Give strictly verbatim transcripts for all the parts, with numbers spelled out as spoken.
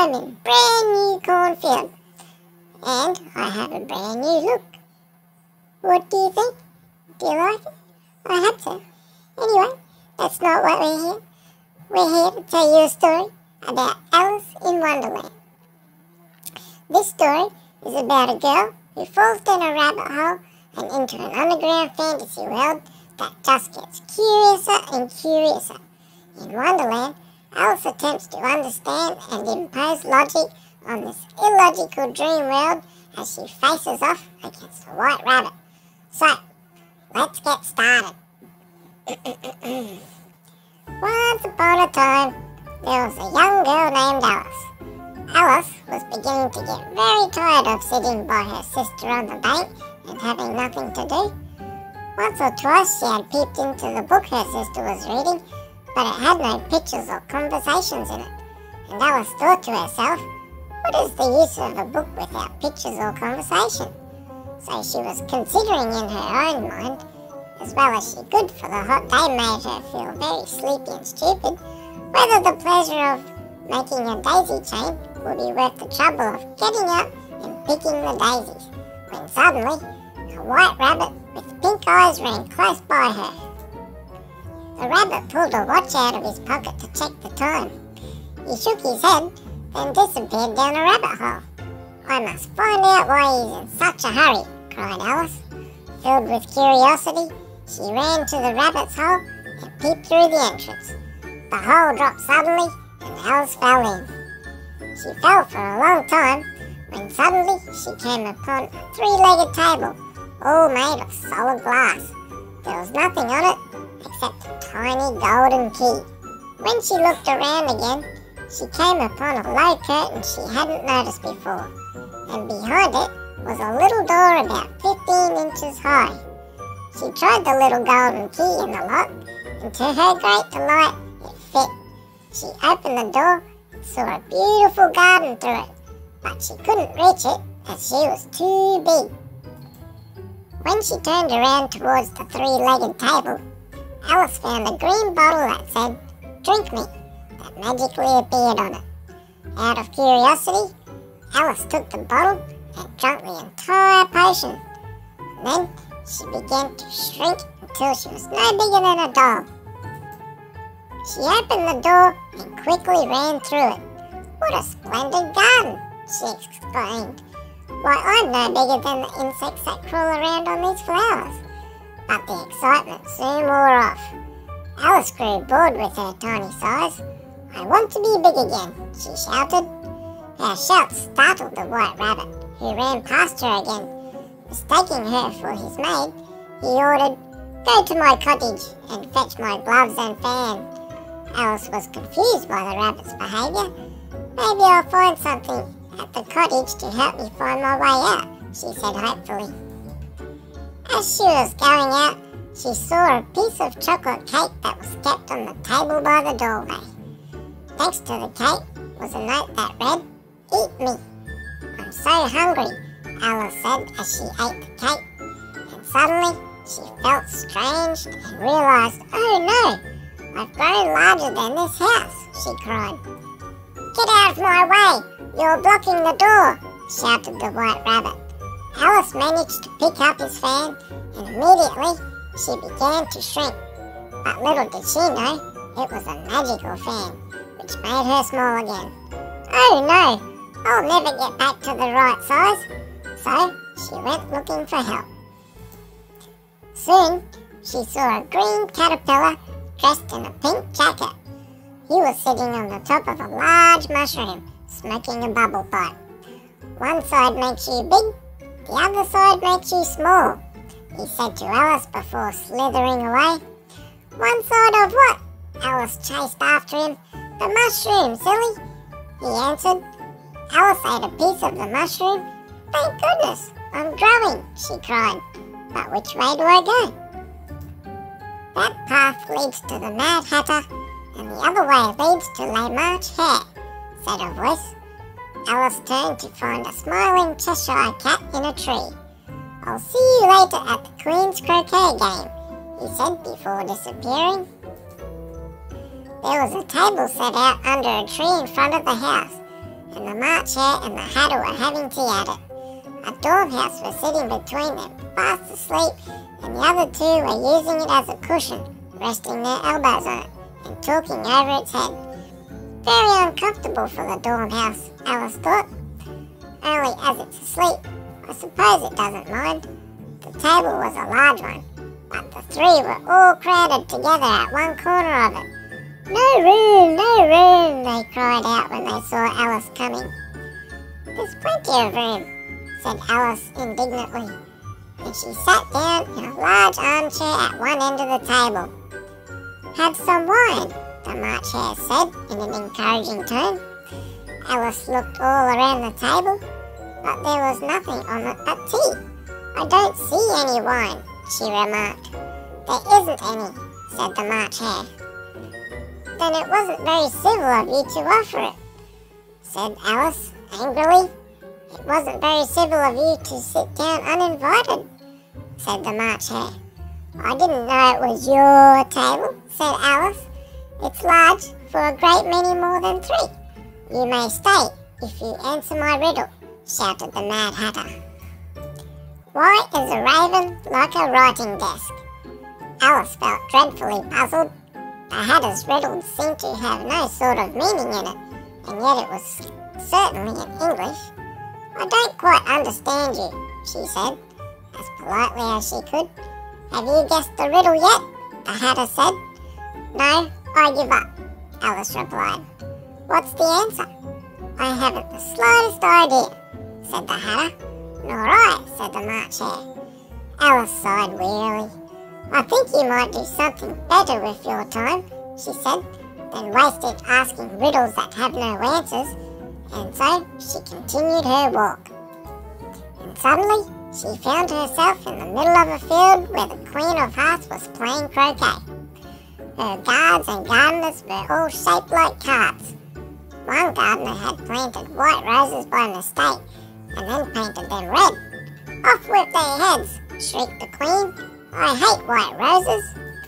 I'm in a brand new cornfield, and I have a brand new look. What do you think? Do you like it? I hope so. Anyway, that's not what we're here. We're here to tell you a story about Alice in Wonderland. This story is about a girl who falls down a rabbit hole and into an underground fantasy world that just gets curiouser and curiouser. In Wonderland, Alice attempts to understand and impose logic on this illogical dream world as she faces off against a white rabbit. So, let's get started. Once upon a time, there was a young girl named Alice. Alice was beginning to get very tired of sitting by her sister on the bank and having nothing to do. Once or twice she had peeped into the book her sister was reading, but it had no pictures or conversations in it. And Alice thought to herself, what is the use of a book without pictures or conversation? So she was considering in her own mind, as well as she could, for the hot day made her feel very sleepy and stupid, whether the pleasure of making a daisy chain would be worth the trouble of getting up and picking the daisies, when suddenly a white rabbit with pink eyes ran close by her. The rabbit pulled a watch out of his pocket to check the time. He shook his head, then disappeared down a rabbit hole. I must find out why he's in such a hurry, cried Alice. Filled with curiosity, she ran to the rabbit's hole and peeped through the entrance. The hole dropped suddenly and Alice fell in. She fell for a long time when suddenly she came upon a three-legged table, all made of solid glass. There was nothing on it except a tiny golden key. When she looked around again, she came upon a low curtain she hadn't noticed before, and behind it was a little door about fifteen inches high. She tried the little golden key in the lock, and to her great delight, it fit. She opened the door and saw a beautiful garden through it, but she couldn't reach it as she was too big. When she turned around towards the three-legged table, Alice found a green bottle that said, "Drink me," that magically appeared on it. Out of curiosity, Alice took the bottle and drank the entire potion. And then she began to shrink until she was no bigger than a doll. She opened the door and quickly ran through it. "What a splendid garden!" she exclaimed. "Why, I'm no bigger than the insects that crawl around on these flowers." But the excitement soon wore off. Alice grew bored with her tiny size. "I want to be big again," she shouted. Her shout startled the white rabbit, who ran past her again. Mistaking her for his maid, he ordered, "Go to my cottage and fetch my gloves and fan." Alice was confused by the rabbit's behaviour. "Maybe I'll find something at the cottage to help me find my way out," she said hopefully. As she was going out, she saw a piece of chocolate cake that was kept on the table by the doorway. Next to the cake was a note that read, "Eat me. I'm so hungry," Alice said as she ate the cake. And suddenly she felt strange and realised, "Oh no, I've grown larger than this house," she cried. "Get out of my way! You're blocking the door!" shouted the white rabbit. Alice managed to pick up his fan, and immediately she began to shrink. But little did she know, it was a magical fan, which made her small again. "Oh no, I'll never get back to the right size." So she went looking for help. Soon she saw a green caterpillar dressed in a pink jacket. He was sitting on the top of a large mushroom, smoking a bubble pipe. "One side makes you big, the other side makes you small," he said to Alice before slithering away. "One side of what?" Alice chased after him. "The mushroom, silly," he answered. Alice ate a piece of the mushroom. "Thank goodness, I'm growing," she cried. "But which way do I go?" "That path leads to the Mad Hatter, and the other way leads to Le March Hare," said a voice. Alice turned to find a smiling Cheshire cat in a tree. "I'll see you later at the Queen's Croquet game," he said before disappearing. There was a table set out under a tree in front of the house, and the March Hare and the Hatter were having tea at it. A dormouse was sitting between them, fast asleep, and the other two were using it as a cushion, resting their elbows on it and talking over its head. Very uncomfortable for the dormouse, Alice thought. Only as it's asleep, I suppose it doesn't mind. The table was a large one, but the three were all crowded together at one corner of it. "No room, no room," they cried out when they saw Alice coming. "There's plenty of room," said Alice indignantly, and she sat down in a large armchair at one end of the table. "Have some wine," the March Hare said in an encouraging tone. Alice looked all around the table, but there was nothing on it but tea. "I don't see any wine," she remarked. "There isn't any," said the March Hare. "Then it wasn't very civil of you to offer it," said Alice angrily. "It wasn't very civil of you to sit down uninvited," said the March Hare. "I didn't know it was your table," said Alice. "It's large for a great many more than three. You may stay if you answer my riddle," shouted the Mad Hatter. "Why is a raven like a writing desk?" Alice felt dreadfully puzzled. The Hatter's riddle seemed to have no sort of meaning in it, and yet it was certainly in English. "I don't quite understand you," she said, as politely as she could. "Have you guessed the riddle yet?" the Hatter said. "No, I give up," Alice replied. "What's the answer?" "I haven't the slightest idea," said the Hatter. "Nor I," said the March Hare. Alice sighed wearily. "I think you might do something better with your time," she said, "than waste it asking riddles that have no answers," and so she continued her walk. And suddenly she found herself in the middle of a field where the Queen of Hearts was playing croquet. Her guards and gardeners were all shaped like cards. One gardener had planted white roses by mistake and then painted them red. "Off with their heads!" shrieked the Queen. "I hate white roses."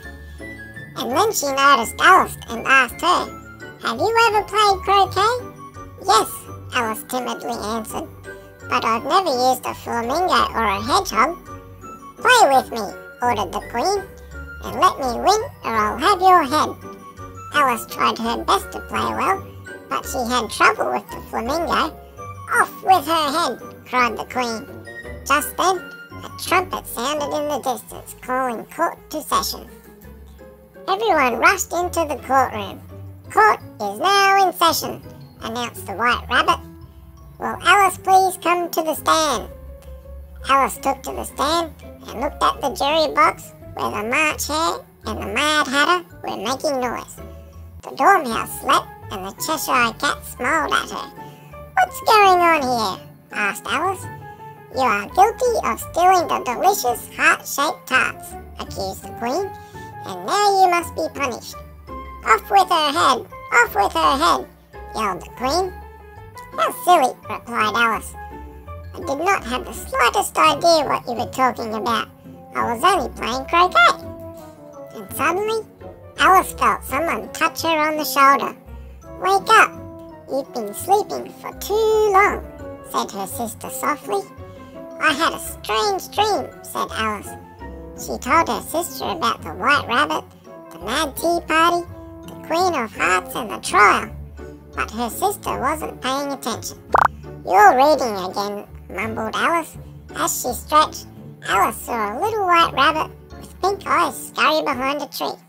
And then she noticed Alice and asked her, "Have you ever played croquet?" "Yes," Alice timidly answered, "but I've never used a flamingo or a hedgehog." "Play with me," ordered the Queen, "and let me win or I'll have your head." Alice tried her best to play well, but she had trouble with the flamingo. "Off with her head!" cried the Queen. Just then, a trumpet sounded in the distance, calling court to session. Everyone rushed into the courtroom. "Court is now in session," announced the White Rabbit. "Will Alice please come to the stand?" Alice took to the stand and looked at the jury box where the March Hare and the Mad Hatter were making noise. The Dormouse slept and the Cheshire Cat smiled at her. "What's going on here?" asked Alice. "You are guilty of stealing the delicious heart-shaped tarts," accused the Queen, "and now you must be punished." "Off with her head! Off with her head!" yelled the Queen. "How silly," replied Alice. "I did not have the slightest idea what you were talking about. I was only playing croquet." And suddenly, Alice felt someone touch her on the shoulder. "Wake up! You've been sleeping for too long," said her sister softly. "I had a strange dream," said Alice. She told her sister about the White Rabbit, the Mad Tea Party, the Queen of Hearts and the trial, but her sister wasn't paying attention. "You're reading again," mumbled Alice. As she stretched, Alice saw a little white rabbit with pink eyes scurry behind a tree.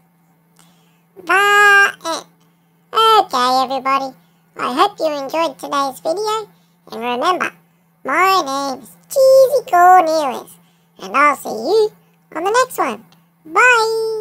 The Okay, everybody, I hope you enjoyed today's video, and remember, my name is Cheesy Cornelius, and I'll see you on the next one. Bye!